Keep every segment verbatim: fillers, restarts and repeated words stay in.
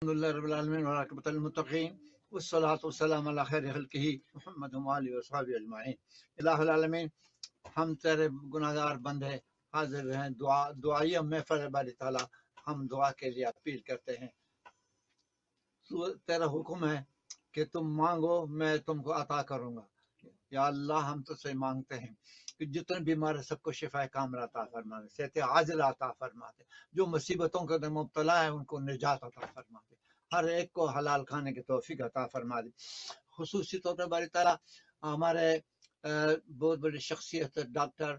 الحمد لله رب العالمين والعاقبة للمتقين والصلاة والسلام على خير خلقه محمد وآله وصحبه أجمعين. الہ العالمین، ہم تیرے گناہگار بندے حاضر ہیں، دعا دعائیہ محفل باری تعالیٰ، ہم دعا کے لیے اپیل کرتے ہیں۔ تیرا حکم ہے کہ تم مانگو میں تم کو عطا کروں گا۔ یا اللہ، ہم تو سے مانگتے ہیں کہ جتنے بیمار ہیں سب کو شفا کاملہ عطا فرما دے، صحت عاجل عطا فرما دے، جو مصیبتوں کے مبتلا ہے ان کو نجات عطا فرما دے، ہر ایک کو حلال کھانے کی توفیق عطا فرما دے۔ خصوصی طور پر باری تعالیٰ ہمارے بہت بڑی شخصیت ڈاکٹر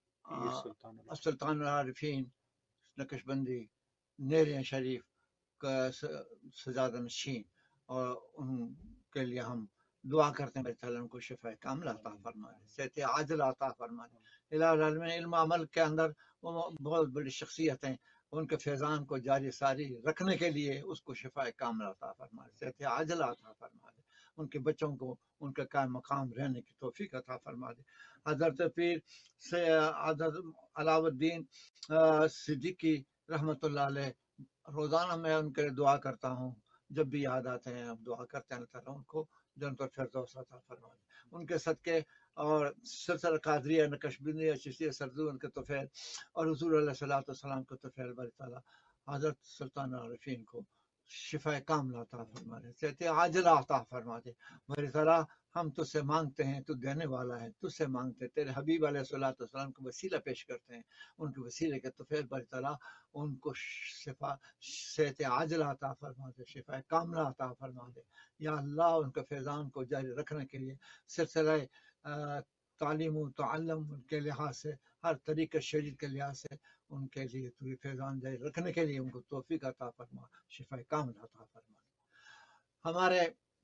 سلطان العارفین نقش بندی نیرین شریف کا سجادہ نشین، اور ان کے لیے ہم دعا کرتے ہیں باری تعالیٰ ان کو شفا کاملہ عطا فرما دے، صحت عاجل عطا فرما دے۔ الہ العالمین، علم عمل کے اندر وہ بہت بڑی شخصیت ہیں، ان کے فیضان کو جاری ساری رکھنے کے لیے اس کو شفا کاملہ عطا فرما دے، صحت عاجل عطا فرما دے، ان کے بچوں کو ان کا قائم مقام رہنے کی توفیق عطا فرما دے۔ حضرت پیر سے حضرت علاؤ الدین صدیقی رحمۃ اللہ علیہ، روزانہ میں ان کے دعا کرتا ہوں، جب بھی یاد آتے ہیں ہم دعا کرتے ہیں، اللہ تعالیٰ ان کو جنت الفردوس عطا فرما دے۔ ان کے صدقے اور سلسلہ قادریہ نقشبندیہ چشتیہ سرزو ان کے طفیل اور حضور علیہ الصلوۃ والسلام کے طفیل باری تعالیٰ حضرت سلطان العارفین کو شفا کاملہ عطا فرما دے، صحت عاجلہ عطا فرما دے۔ باری تعالیٰ ہم تجھ سے مانگتے ہیں، تو دینے والا ہے، تجھ سے مانگتے ہیں، تیرے حبیب علیہ الصلوۃ والسلام کو وسیلہ پیش کرتے ہیں، ان کے وسیلے کے طفیل باری تعالیٰ ان کو شفا صحت عاجلہ عطا فرما دے، شفا کاملہ عطا فرما دے۔ یا اللہ، ان کے فیضان کو جاری رکھنے کے لیے سلسلہ تعلیم و تعلم کے لحاظ سے، ہر طریقہ شریعت کے لحاظ سے ان کے لیے تو فیضان جاری رکھنے کے لیے ان کو توفیق عطا فرما، شفا کاملہ عطا فرما۔ ہمارے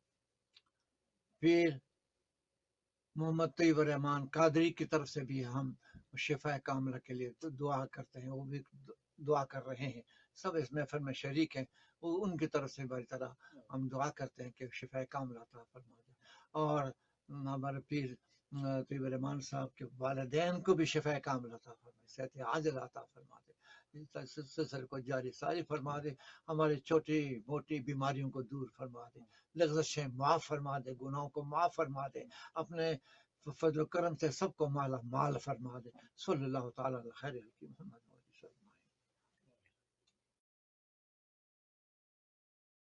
پیر محمد طیب الرحمان قادری کی طرف سے بھی ہم شفا کاملہ کے لیے دعا کرتے ہیں، وہ بھی دعا کر رہے ہیں، سب اس محفل میں شریک ہیں، وہ ان کی طرف سے باری طرح ہم دعا کرتے ہیں کہ شفا کاملہ عطا فرما دے۔ اور ہمارے پیر طیب الرحمان صاحب کے والدین کو بھی شفا کاملہ عطا فرما دے، صحت عاجل عطا فرما دے، سلسلے کو جاری ساری فرما دے، ہماری چھوٹی موٹی بیماریوں کو دور فرما دے، لغزشیں معاف فرما دے، گناہوں کو معاف فرما دے، اپنے فضل و کرم سے سب کو مالا مال فرما دے۔ صلی اللہ تعالیٰ علی خیر خلقہ محمد۔